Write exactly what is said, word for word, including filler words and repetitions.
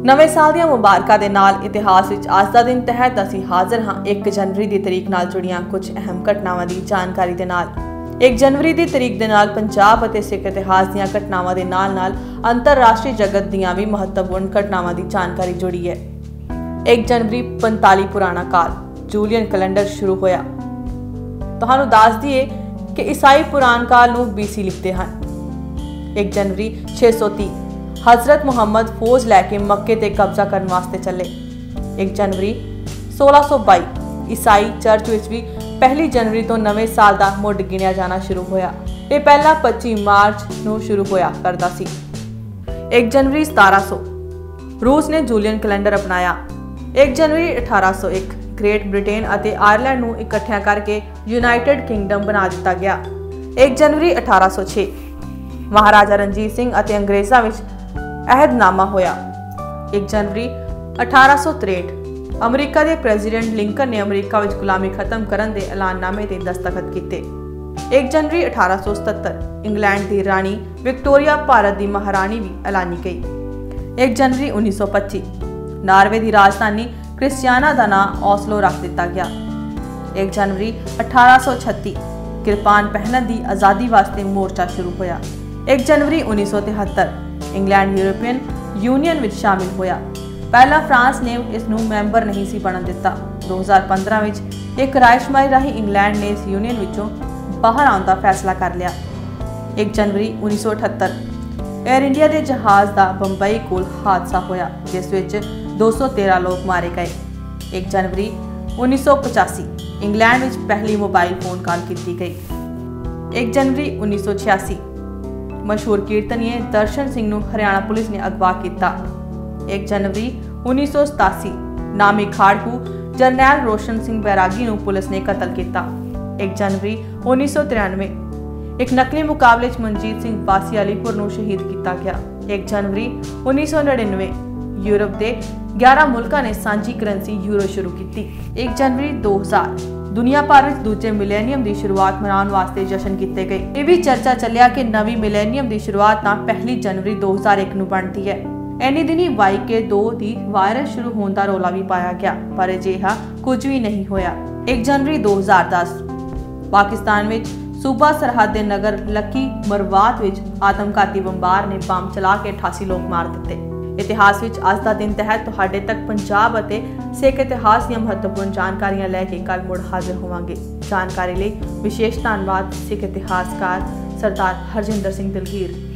ਨਵੇਂ ਸਾਲ ਦੀਆਂ ਮੁਬਾਰਕਾਂ ਦੇ ਨਾਲ ਇਤਿਹਾਸ ਵਿੱਚ ਅੱਜ ਦਾ ਦਿਨ ਤਹਿਤ ਅਸੀਂ ਹਾਜ਼ਰ ਹਾਂ ਇੱਕ ਜਨਵਰੀ ਦੀ ਤਰੀਕ ਨਾਲ ਜੁੜੀਆਂ ਕੁਝ ਅਹਿਮ ਘਟਨਾਵਾਂ ਦੀ ਜਾਣਕਾਰੀ ਦੇ ਨਾਲ। ਇੱਕ ਜਨਵਰੀ ਦੀ ਤਰੀਕ ਦੇ ਨਾਲ ਪੰਜਾਬ ਅਤੇ ਸਿੱਖ ਇਤਿਹਾਸ ਦੀਆਂ ਘਟਨਾਵਾਂ ਦੇ ਨਾਲ-ਨਾਲ ਅੰਤਰਰਾਸ਼ਟਰੀ ਜਗਤ ਦੀਆਂ ਵੀ ਮਹੱਤਵਪੂਰਨ ਘਟਨਾਵਾਂ ਦੀ ਜਾਣਕਾਰੀ ਜੁੜੀ ਹੈ। ਇੱਕ ਜਨਵਰੀ ਪੰਤਾਲੀ ਪੁਰਾਣਾ ਕਾਲ ਜੂਲੀਅਨ ਕੈਲੰਡਰ ਸ਼ੁਰੂ ਹੋਇਆ। ਤੁਹਾਨੂੰ ਦੱਸ ਦਈਏ ਕਿ ਈਸਾਈ ਪੁਰਾਣ ਕਾਲ ਨੂੰ ਬੀਸੀ ਲਿਖਦੇ ਹਨ। ਇੱਕ ਜਨਵਰੀ ਛੇ सौ तीस हजरत मुहम्मद फौज लैके मक्के ते कब्जा करने वास्ते चले। एक जनवरी सोलह सौ बाई ईसाई चर्च विच भी पहली जनवरी तो नवे साल का मुढ़ गिणिया जाना शुरू होया। ये पहला पच्चीस मार्च नूं शुरू होया करदा सी। एक जनवरी सतारह सौ रूस ने जूलियन कैलेंडर अपनाया। एक जनवरी अठारह सौ एक ग्रेट ब्रिटेन और आयरलैंड नूं इकट्ठिया करके यूनाइटेड किंगडम बना दिता गया। एक जनवरी अठारह सौ छे महाराजा रणजीत सिंह और अंग्रेज़ों विच अहदनामा होया। एक जनवरी अठारह सौ तिरसठ अमरीका के प्रेजिडेंट लिंकन ने अमरीका विच गुलामी खत्म करने के ऐलाननामे ते दस्तखत किए। एक जनवरी अठारह सौ सतहत्तर इंग्लैंड की रानी विक्टोरिया भारत की महारानी भी ऐलानी गई। एक जनवरी उन्नीस सौ पच्ची नार्वे की राजधानी क्रिस्टियाना का नाम ओस्लो रख दिता गया। एक जनवरी अठारह सौ छत्ती किरपान पहनने की आज़ादी वास्ते मोर्चा शुरू होया। एक जनवरी उन्नीस सौ तिहत्तर इंग्लैंड यूरोपीयन यूनियन विच शामिल होया। पहला फ्रांस ने इसनूं मैंबर नहीं सी बनन दिता। दो हज़ार पंद्रह विच एक रायशमारी राही इंग्लैंड ने इस यूनियन विचों बाहर आउण दा फैसला कर लिया। एक जनवरी उन्नीस सौ अठहत्तर एयर इंडिया के जहाज़ का बंबई कोल हादसा होया जिस विच दो सौ तेरह लोग मारे गए। एक जनवरी उन्नीस सौ पचासी इंग्लैंड विच पहली मोबाइल फोन कॉल की गई। एक जनवरी उन्नीस सौ छियासी मशहूर कीर्तनीय दर्शन सिंह नूं हरियाणा पुलिस ने अगवा किया। एक जनवरी उन्नीस सौ सतासी नामी खाड़कू जरनैल रोशन सिंह बैरागी नूं पुलिस ने कतल किया। एक जनवरी उन्नीस सौ तिरानवे एक नकली मुकाबले च मनजीत सिंह वासी अलीपुर नूं शहीद किया गया। एक जनवरी उन्नीस सौ नड़िनवे यूरोप के ग्यारह मुल्कां ने सांझी करंसी यूरो शुरू की। एक जनवरी दो हज़ार दुनिया भर में दूजे मिलेनियम की शुरुआत मनाने वास्ते जश्न किए गए। ये भी चर्चा चलिया कि नवी मिलेनियम की शुरुआत ना पहली जनवरी दो हज़ार एक नूं बनती है। इन्नी दिनी वाई के दो की वायरस शुरू होने का रौला भी पाया गया पर अजिहा कुछ भी नहीं होया। एक जनवरी दो हज़ार दस पाकिस्तान में सूबा सरहद के नगर लकी मरवात विच आत्मघाती बंबार ने बम चला के अठासी लोग मार दिते। इतिहास विच अज दा दिन तहत तुहाडे तक पंजाब अते सिख इतिहास दी महत्वपूर्ण जानकारियां लैके कल मुड़ हाजिर होवांगे। जानकारी लई विशेष धन्नवाद सिख इतिहासकार सरदार हरजिंदर सिंह दलगीर।